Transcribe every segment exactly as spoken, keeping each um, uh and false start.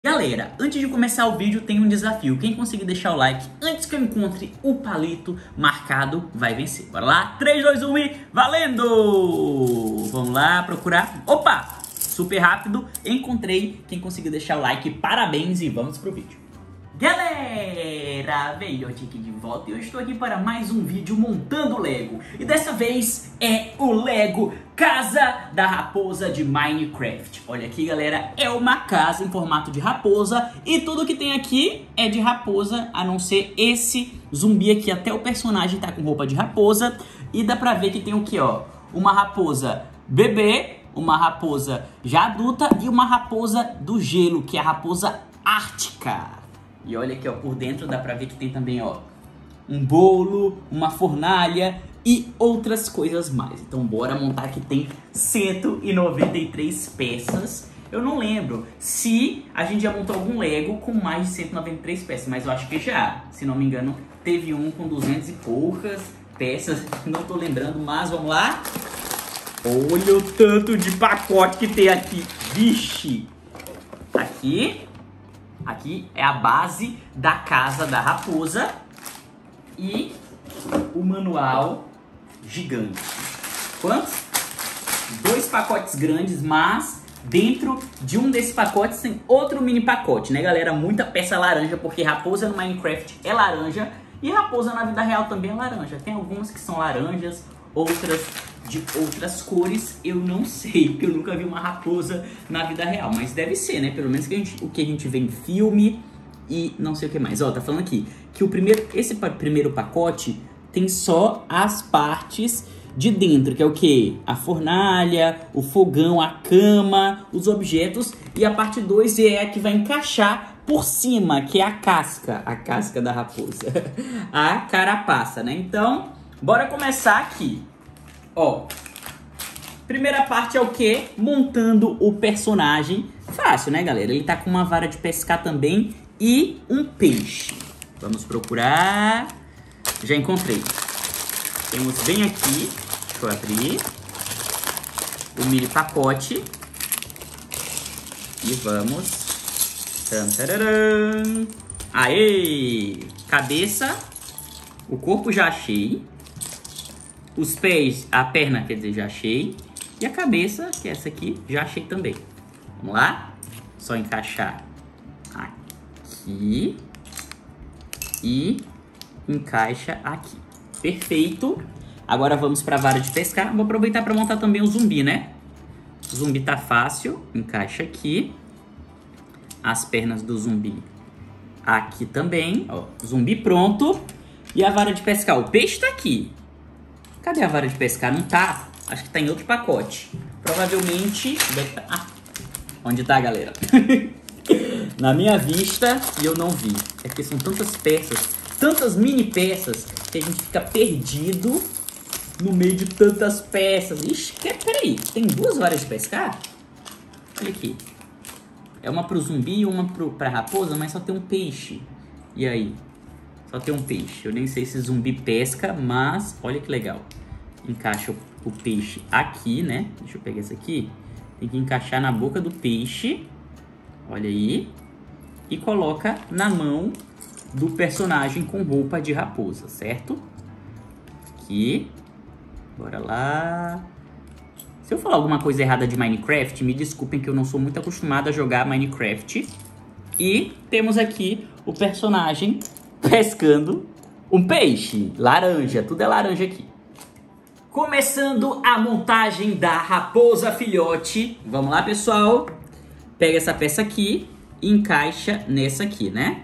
Galera, antes de começar o vídeo tem um desafio. Quem conseguir deixar o like antes que eu encontre o palito marcado vai vencer. Bora lá? três, dois, um e valendo! Vamos lá procurar. Opa! Super rápido, encontrei. Quem conseguiu deixar o like, parabéns e vamos pro vídeo. Galera, veio aqui de volta e eu estou aqui para mais um vídeo montando o Lego. E dessa vez é o Lego Casa da Raposa de Minecraft. Olha aqui, galera, é uma casa em formato de raposa e tudo que tem aqui é de raposa, a não ser esse zumbi aqui. Até o personagem tá com roupa de raposa e dá pra ver que tem o que, ó? Uma raposa bebê, uma raposa já adulta e uma raposa do gelo, que é a raposa ártica. E olha aqui, ó, por dentro dá pra ver que tem também, ó, um bolo, uma fornalha e outras coisas mais. Então bora montar, que tem cento e noventa e três peças. Eu não lembro se a gente já montou algum Lego com mais de cento e noventa e três peças, mas eu acho que já. Se não me engano, teve um com duzentas e poucas peças, não tô lembrando, mas vamos lá. Olha o tanto de pacote que tem aqui, vixe! Aqui... Aqui é a base da casa da raposa e o manual gigante. Quantos? Dois pacotes grandes, mas dentro de um desses pacotes tem outro mini pacote, né, galera? Muita peça laranja, porque raposa no Minecraft é laranja e raposa na vida real também é laranja. Tem algumas que são laranjas, outras de outras cores, eu não sei, porque eu nunca vi uma raposa na vida real, mas deve ser, né? Pelo menos que a gente, o que a gente vê em filme e não sei o que mais. Ó, tá falando aqui que o primeiro, esse primeiro pacote tem só as partes de dentro, que é o que? A fornalha, o fogão, a cama, os objetos, e a parte dois é a que vai encaixar por cima, que é a casca, a casca da raposa, a carapaça, né? Então, bora começar aqui. Ó, primeira parte é o que? Montando o personagem. Fácil, né, galera? Ele tá com uma vara de pescar também e um peixe. Vamos procurar. Já encontrei. Temos bem aqui, deixa eu abrir, o mini pacote. E vamos. Tantararam. Aê! Cabeça. O corpo já achei. Os pés, a perna, quer dizer, já achei. E a cabeça, que é essa aqui, já achei também. Vamos lá? Só encaixar aqui. E encaixa aqui. Perfeito. Agora vamos para a vara de pescar. Vou aproveitar para montar também o zumbi, né? O zumbi tá fácil. Encaixa aqui. As pernas do zumbi aqui também. Ó, zumbi pronto. E a vara de pescar. O peixe tá aqui. Cadê a vara de pescar? Não tá. Acho que tá em outro pacote. Provavelmente deve tá... Ah, onde tá, galera? Na minha vista, e eu não vi. É porque são tantas peças, tantas mini peças, que a gente fica perdido no meio de tantas peças. Ixi, peraí. Tem duas varas de pescar? Olha aqui. É uma pro zumbi e uma pro, pra raposa, mas só tem um peixe. E aí? Só tem um peixe. Eu nem sei se zumbi pesca, mas olha que legal. Encaixa o, o peixe aqui, né? Deixa eu pegar esse aqui. Tem que encaixar na boca do peixe. Olha aí. E coloca na mão do personagem com roupa de raposa, certo? Aqui. Bora lá. Se eu falar alguma coisa errada de Minecraft, me desculpem que eu não sou muito acostumado a jogar Minecraft. E temos aqui o personagem pescando um peixe, laranja, tudo é laranja aqui. Começando a montagem da raposa filhote. Vamos lá, pessoal. Pega essa peça aqui e encaixa nessa aqui, né?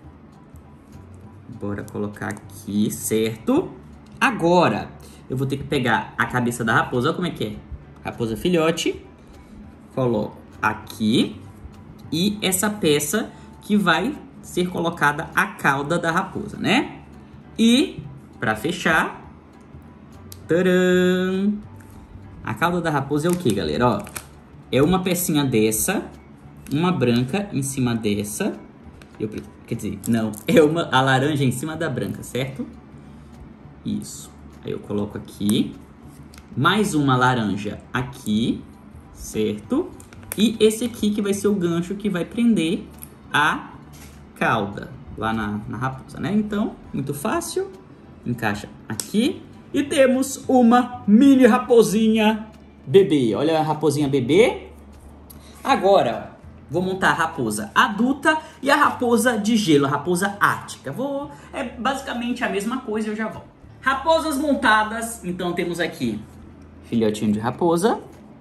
Bora colocar aqui, certo? Agora, eu vou ter que pegar a cabeça da raposa, olha como é que é. Raposa filhote. Coloco aqui. E essa peça que vai ser colocada a cauda da raposa, né? E, pra fechar, tcharam! A cauda da raposa é o que, galera? Ó, é uma pecinha dessa, uma branca em cima dessa. Eu, quer dizer, não, é uma, a laranja em cima da branca, certo? Isso. Aí eu coloco aqui, mais uma laranja aqui, certo? E esse aqui que vai ser o gancho que vai prender a cauda lá na, na raposa, né? Então, muito fácil. Encaixa aqui. E temos uma mini raposinha bebê. Olha a raposinha bebê. Agora, vou montar a raposa adulta e a raposa de gelo, a raposa ártica. Vou, é basicamente a mesma coisa e eu já volto. Raposas montadas. Então, temos aqui filhotinho de raposa.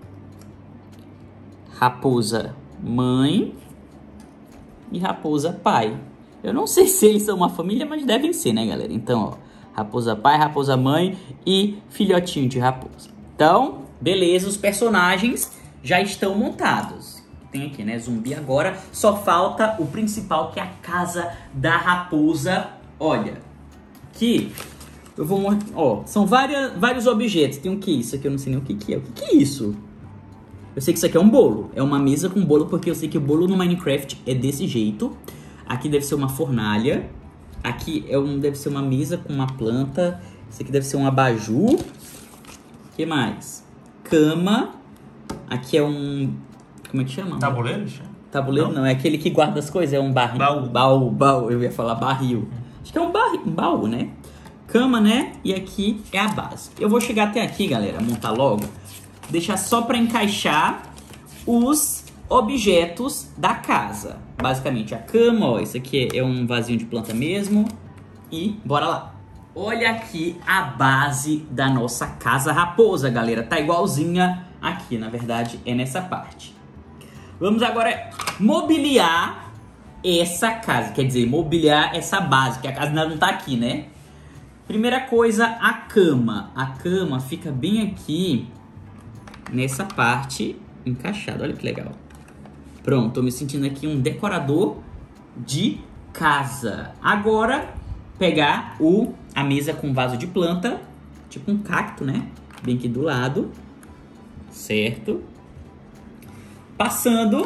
Raposa mãe. E raposa pai. Eu não sei se eles são uma família, mas devem ser, né, galera? Então, ó, raposa pai, raposa mãe e filhotinho de raposa. Então, beleza, os personagens já estão montados. Tem aqui, né, zumbi agora. Só falta o principal, que é a casa da raposa. Olha, que eu vou... Ó, são várias, vários objetos. Tem um que isso aqui, eu não sei nem o que que é. O que que é isso? Eu sei que isso aqui é um bolo. É uma mesa com bolo, porque eu sei que o bolo no Minecraft é desse jeito. Aqui deve ser uma fornalha. Aqui é um, deve ser uma mesa com uma planta. Isso aqui deve ser um abajur. O que mais? Cama. Aqui é um... Como é que chama? Tabuleiro? Tabuleiro não, não, é aquele que guarda as coisas. É um barril. Baú. Baú, baú. Eu ia falar barril. Acho que é um, barril, um baú, né? Cama, né? E aqui é a base. Eu vou chegar até aqui, galera, montar logo. Deixar só para encaixar os objetos da casa. Basicamente a cama, ó, isso aqui é um vasinho de planta mesmo. E bora lá. Olha aqui a base da nossa casa raposa, galera. Tá igualzinha aqui, na verdade é nessa parte. Vamos agora mobiliar essa casa. Quer dizer, mobiliar essa base, que a casa não tá aqui, né? Primeira coisa, a cama. A cama fica bem aqui nessa parte encaixada. Olha que legal. Pronto, tô me sentindo aqui um decorador de casa. Agora, pegar o, a mesa com vaso de planta, tipo um cacto, né? Bem aqui do lado. Certo? Passando,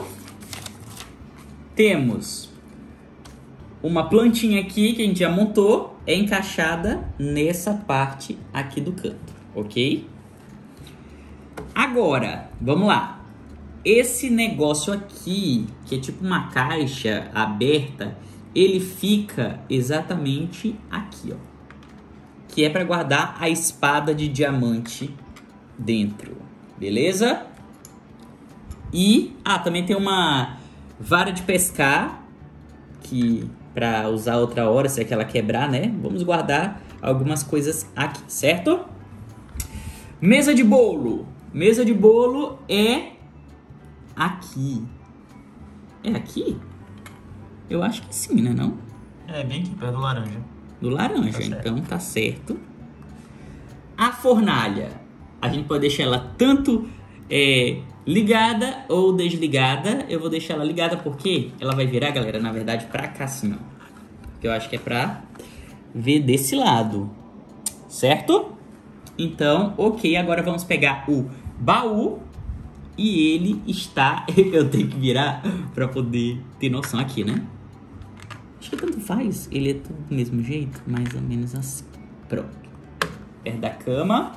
temos uma plantinha aqui que a gente já montou. É encaixada nessa parte aqui do canto, ok? Agora, vamos lá. Esse negócio aqui, que é tipo uma caixa aberta, ele fica exatamente aqui, ó. Que é para guardar a espada de diamante dentro, beleza? E, ah, também tem uma vara de pescar, que para usar outra hora, se é que ela quebrar, né? Vamos guardar algumas coisas aqui, certo? Mesa de bolo. Mesa de bolo é aqui. É aqui? Eu acho que sim, né, não? É, bem aqui, perto do laranja. Do laranja, tá, então tá certo. A fornalha, a gente pode deixar ela tanto é, ligada ou desligada. Eu vou deixar ela ligada porque ela vai virar, galera, na verdade, pra cá assim, ó. Que eu acho que é pra ver desse lado, certo? Então, ok, agora vamos pegar o baú e ele está... Eu tenho que virar pra poder ter noção aqui, né? Acho que tanto faz, ele é tudo do mesmo jeito, mais ou menos assim. Pronto. Perto da cama.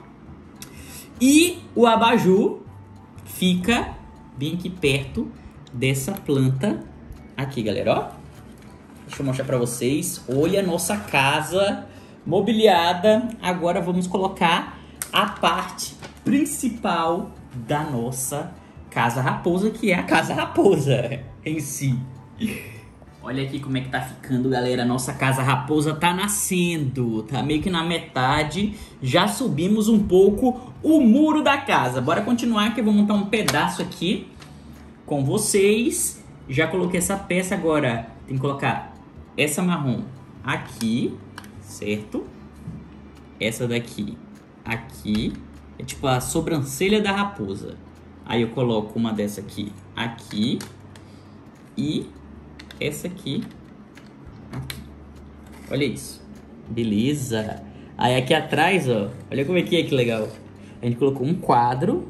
E o abajur fica bem aqui perto dessa planta aqui, galera, ó. Deixa eu mostrar pra vocês. Olha a nossa casa mobiliada. Agora vamos colocar a parte principal da nossa casa raposa, que é a casa raposa em si. Olha aqui como é que tá ficando, galera. Nossa casa raposa tá nascendo. Tá meio que na metade. Já subimos um pouco o muro da casa. Bora continuar que eu vou montar um pedaço aqui com vocês. Já coloquei essa peça, agora tem que colocar essa marrom aqui, certo? Essa daqui aqui. É tipo a sobrancelha da raposa. Aí eu coloco uma dessa aqui aqui. E essa aqui aqui. Olha isso. Beleza. Aí aqui atrás, ó. Olha como é que é, que legal. A gente colocou um quadro.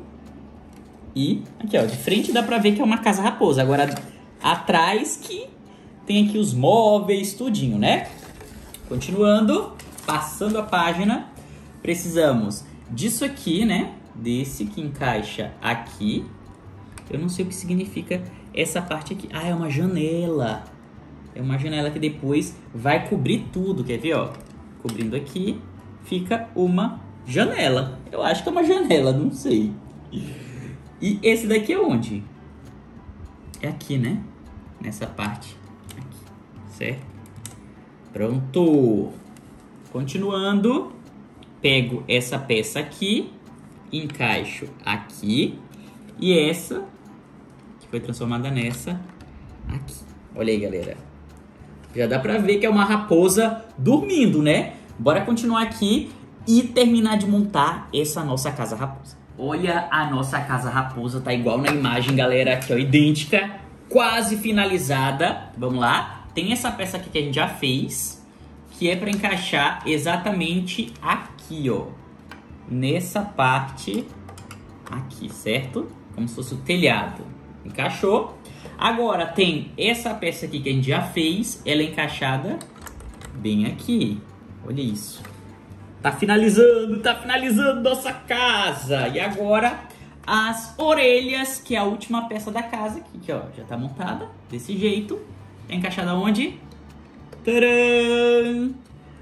E aqui, ó. De frente dá pra ver que é uma casa raposa. Agora atrás que tem aqui os móveis, tudinho, né? Continuando. Passando a página. Precisamos disso aqui, né? Desse que encaixa aqui. Eu não sei o que significa essa parte aqui. Ah, é uma janela. É uma janela que depois vai cobrir tudo, quer ver, ó? Cobrindo aqui, fica uma janela. Eu acho que é uma janela, não sei. E esse daqui é onde? É aqui, né? Nessa parte. Aqui, certo? Pronto. Continuando. Pego essa peça aqui. Encaixo aqui. E essa, que foi transformada nessa, aqui. Olha aí, galera. Já dá pra ver que é uma raposa dormindo, né? Bora continuar aqui e terminar de montar essa nossa casa raposa. Olha, a nossa casa raposa tá igual na imagem, galera, aqui, ó, idêntica, quase finalizada. Vamos lá. Tem essa peça aqui que a gente já fez, que é para encaixar exatamente aqui, ó, nessa parte aqui, certo? Como se fosse o telhado. Encaixou. Agora tem essa peça aqui que a gente já fez, ela é encaixada bem aqui. Olha isso. Tá finalizando, tá finalizando nossa casa. E agora as orelhas, que é a última peça da casa aqui, que ó, já tá montada desse jeito. É encaixada onde? Tcharam!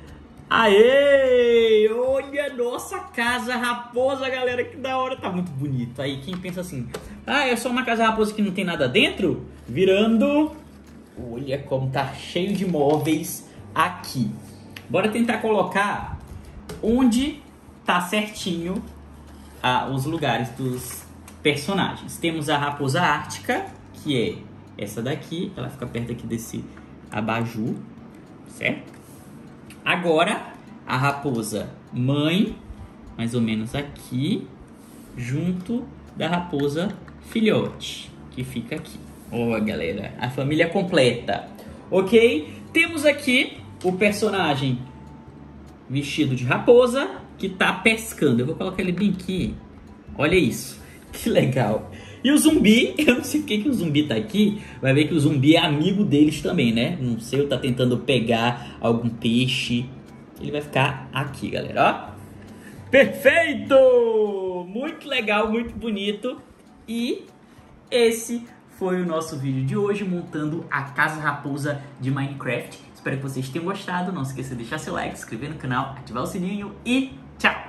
Aê! Olha nossa casa raposa, galera, que da hora, tá muito bonito. Aí quem pensa assim, ah, é só uma casa raposa que não tem nada dentro? Virando, olha como tá cheio de móveis aqui. Bora tentar colocar onde tá certinho ah, os lugares dos personagens. Temos a raposa ártica, que é essa daqui, ela fica perto aqui desse abajur, certo? Agora, a raposa mãe, mais ou menos aqui, junto da raposa filhote, que fica aqui. Ó, oh, galera, a família completa. Ok? Temos aqui o personagem vestido de raposa, que tá pescando. Eu vou colocar ele bem aqui. Olha isso. Que legal. E o zumbi, eu não sei por que, que o zumbi tá aqui. Vai ver que o zumbi é amigo deles também, né? Não sei, tá tentando pegar algum peixe. Ele vai ficar aqui, galera, ó. Perfeito! Muito legal, muito bonito. E esse foi o nosso vídeo de hoje, montando a casa raposa de Minecraft. Espero que vocês tenham gostado. Não se esqueça de deixar seu like, se inscrever no canal, ativar o sininho e tchau!